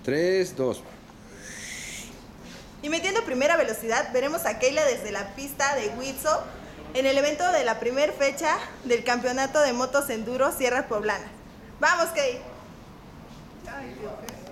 3, 2. Y metiendo primera velocidad, veremos a Keila desde la pista de Huitzo en el evento de la primera fecha del campeonato de motos enduro Sierras Poblanas. ¡Vamos, Kei! Ay, Dios.